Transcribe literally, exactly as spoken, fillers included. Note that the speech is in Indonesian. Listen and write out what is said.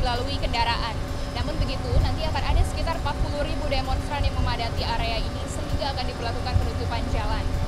dilalui kendaraan. Namun begitu, nanti akan ada sekitar empat puluh ribu demonstran yang memadati area ini sehingga akan diberlakukan penutupan jalan.